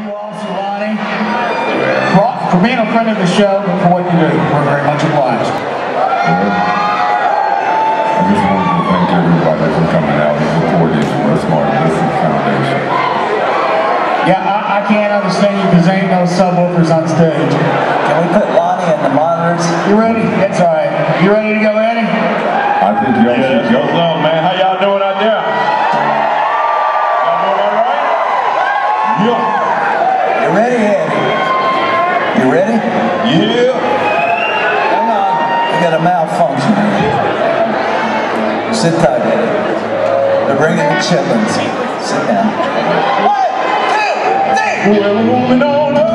you, Officer Lonnie, for being a friend of the show and for what you do. We're very much obliged. I just wanted to thank everybody for coming out and supporting the West Martin Business Foundation. Yeah, I can't understand you because there ain't no subwoofers on stage. Can we put Lonnie in the monitors? You ready? That's all right. You ready to go, Eddie? I think y'all should go. What's up, man? How y'all doing out there? Y'all doing all right? Yeah. You ready, Eddie? You ready? Yeah. Hang on. We got a malfunction here. Sit tight, Eddie. They're bringing the chitlins. Sit down. 1, 2, 3. Whoever moving on up.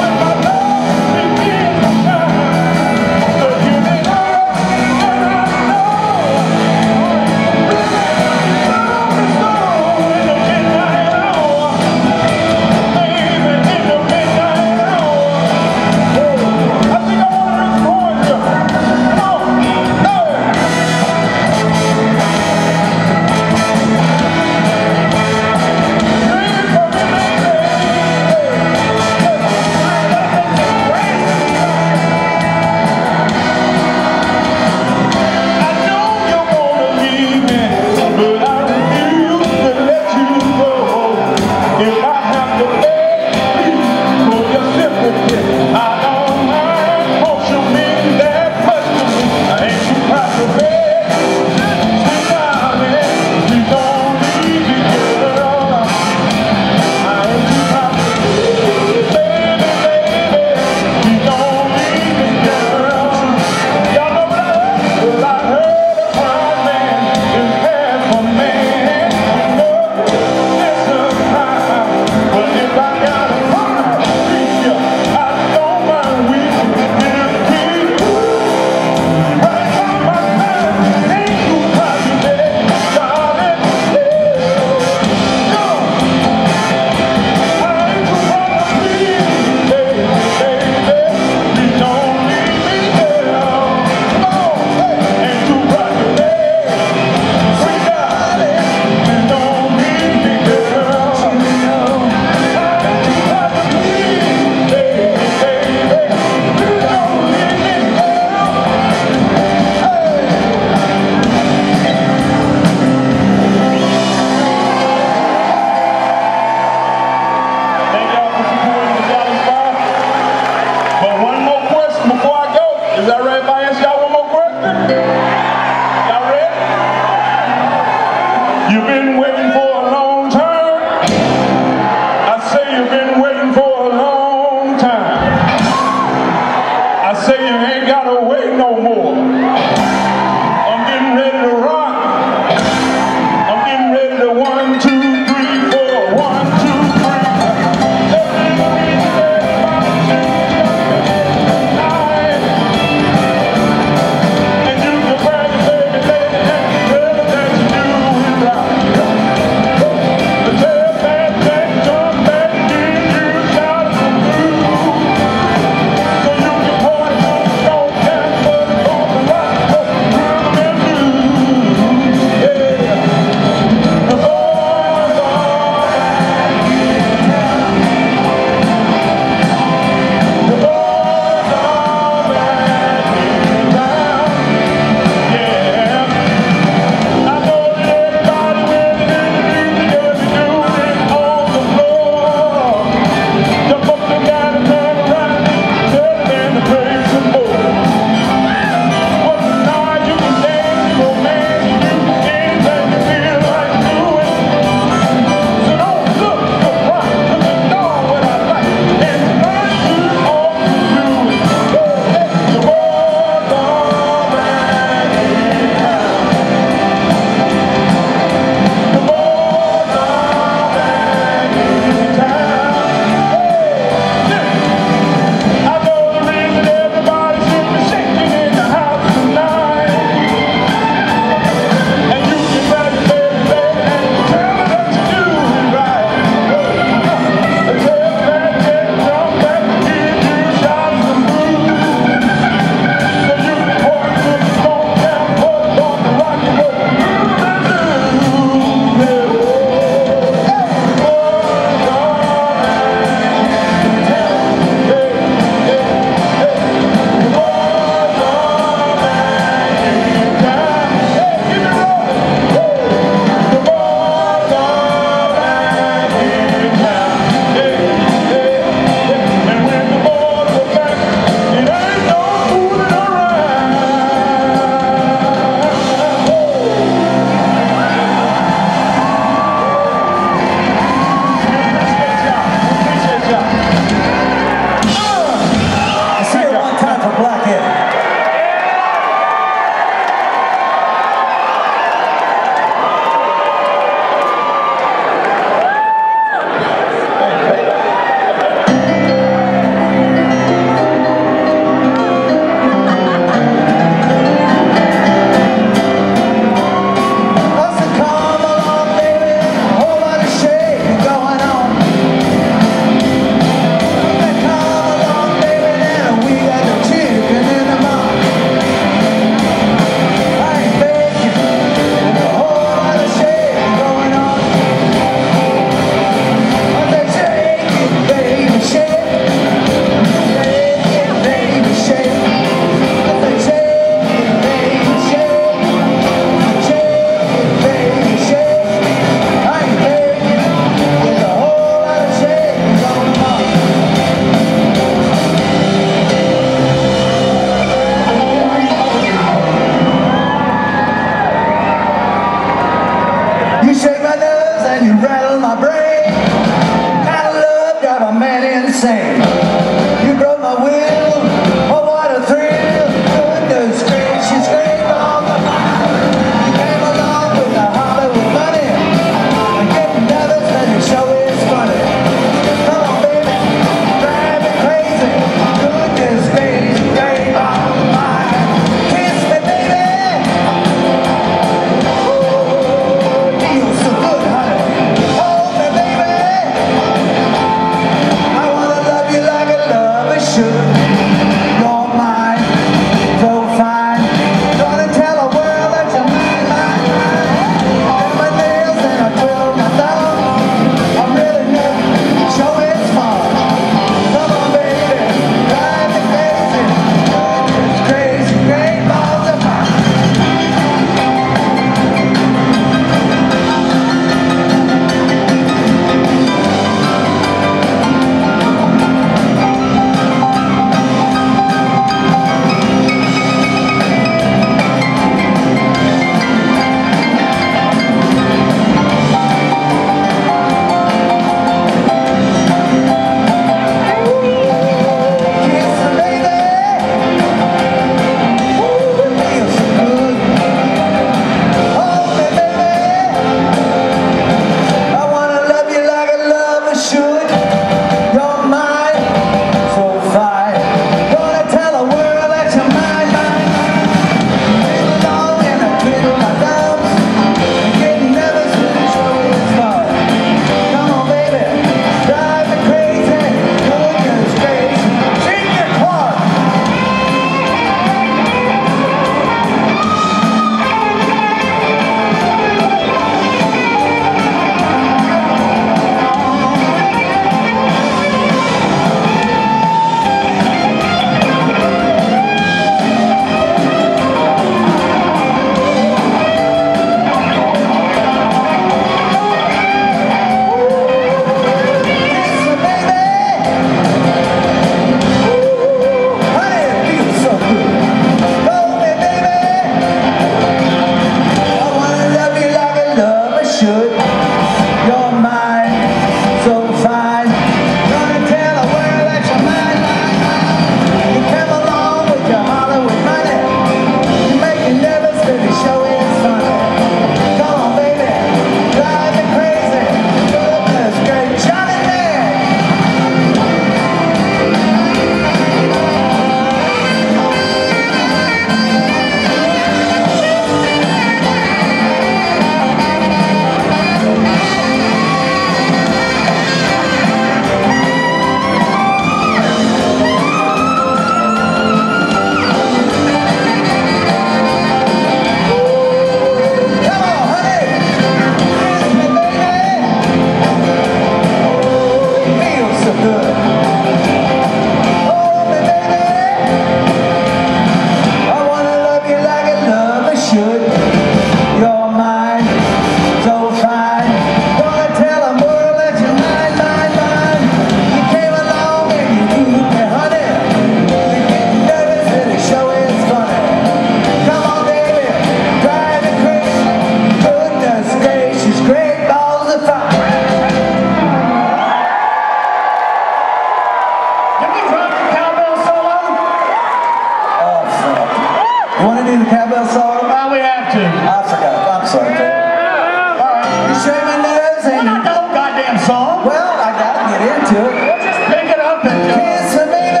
Well, I gotta get into it. Just pick it up and go. Kiss me, baby.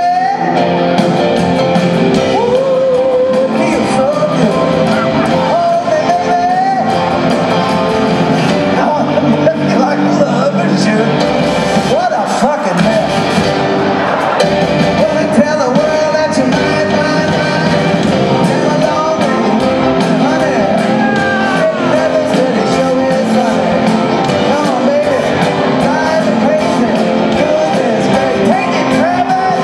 Ooh, it feels so good. Hold me, baby. I wanna love you like lovers should. What a fucking mess. Wanna tell the world that you're mine, mine, mine. Come along, honey. Never said it, show me it's funny. Come on, baby. Drive me crazy. Goodness gracious. Take it, Travis.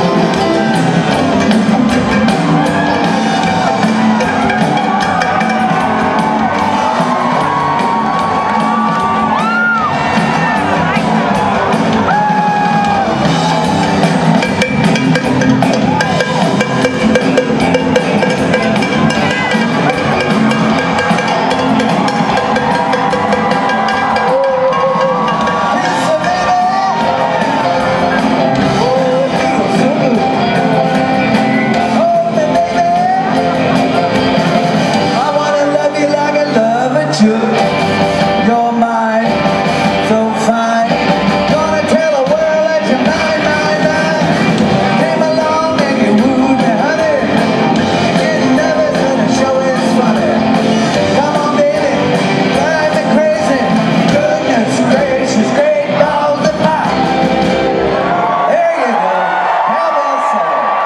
You're mine, so fine. Gonna tell the world that you're mine, mine, mine. Came along and you wooed me, honey. Getting nervous and the show is funny. Come on, baby, drive me crazy. Goodness gracious, great balls of pie. There you go. How about so?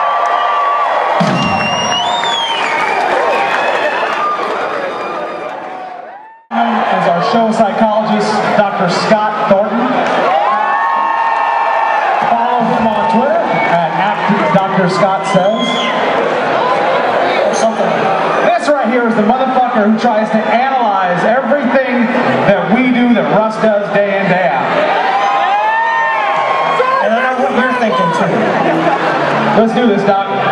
Is our show psychologist, Dr. Scott Thornton. Follow him on Twitter at Dr. Scott Says. Or something. This right here is the motherfucker who tries to analyze everything that we do that Russ does day in, day out. And I know what you're thinking too. Let's do this, Doc.